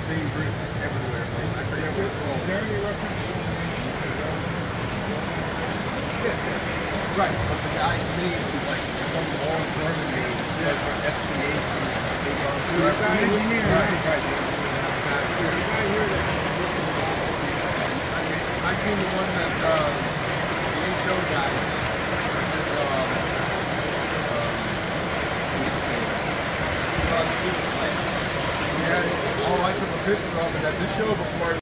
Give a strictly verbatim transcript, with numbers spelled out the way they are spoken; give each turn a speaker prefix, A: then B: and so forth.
A: same bridge everywhere. I forget what it's called. Is there any reference? Yeah. Right, but the guy's name is like some long German name. It's like for S C H. The guy engineer, right? Right. The guy here that I seen the one that uh, the H O guy. Um, um, yeah. Oh, I took a picture of it at this show before.